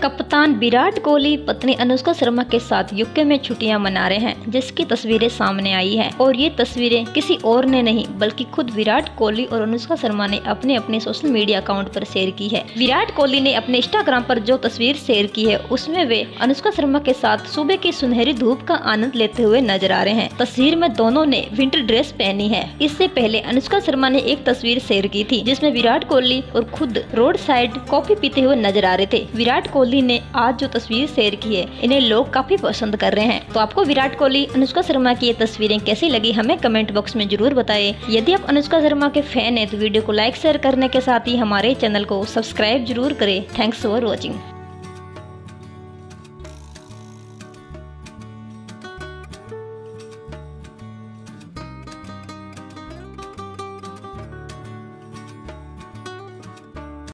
कप्तान विराट कोहली पत्नी अनुष्का शर्मा के साथ यूके में छुट्टियां मना रहे हैं, जिसकी तस्वीरें सामने आई हैं। और ये तस्वीरें किसी और ने नहीं बल्कि खुद विराट कोहली और अनुष्का शर्मा ने अपने अपने सोशल मीडिया अकाउंट पर शेयर की है। विराट कोहली ने अपने इंस्टाग्राम पर जो तस्वीर शेयर की है उसमें वे अनुष्का शर्मा के साथ सुबह की सुनहरी धूप का आनंद लेते हुए नजर आ रहे हैं। तस्वीर में दोनों ने विंटर ड्रेस पहनी है। इससे पहले अनुष्का शर्मा ने एक तस्वीर शेयर की थी जिसमें विराट कोहली और खुद रोड साइड कॉफी पीते हुए नजर आ रहे थे। विराट कोहली ने आज जो तस्वीर शेयर की है इन्हें लोग काफी पसंद कर रहे हैं। तो आपको विराट कोहली अनुष्का शर्मा की ये तस्वीरें कैसी लगी हमें कमेंट बॉक्स में जरूर बताएं। यदि आप अनुष्का शर्मा के फैन हैं तो वीडियो को लाइक शेयर करने के साथ ही हमारे चैनल को सब्सक्राइब जरूर करें। Thanks for watching.